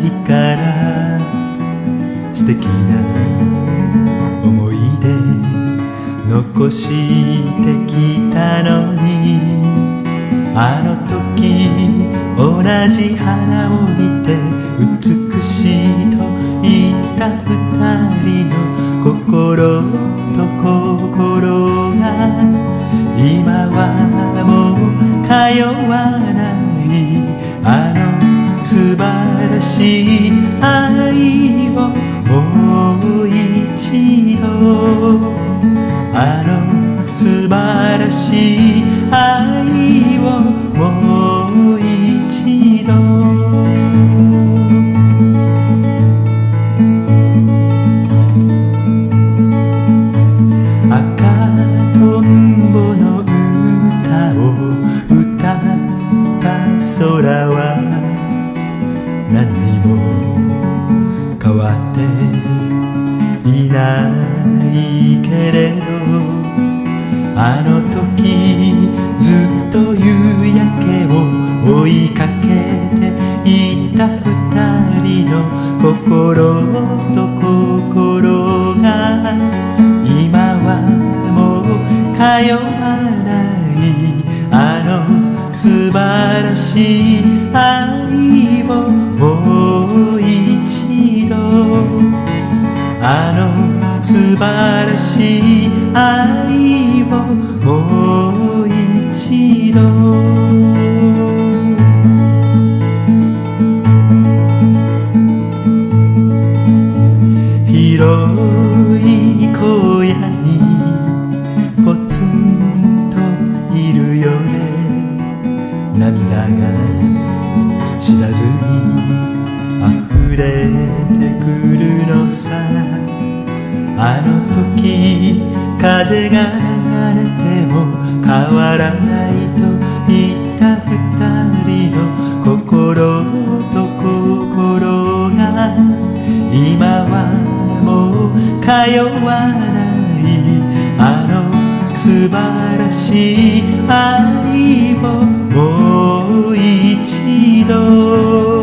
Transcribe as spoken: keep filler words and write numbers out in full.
いから素敵な思い出残してきたのに、あの時同じ花を見て美しいと言った二人の心と心が今はもう通わない。あの素晴らしい愛をもう一度、あの素晴らしい愛をもう一度。赤とんぼの歌を歌った空は何にも変わっていないけれど、あの時ずっと夕焼けを追いかけていた二人の心と心が今はもう通わない。あの素晴らしい愛をもう一度、あの素晴らしい愛をもう一度。広い荒野にポツンといるよね。涙が知らずに溢れてくるのさ。あの時風が流れても変わらないと言った二人の心と心が今はもう通わない。あの素晴らしい愛をもう一度。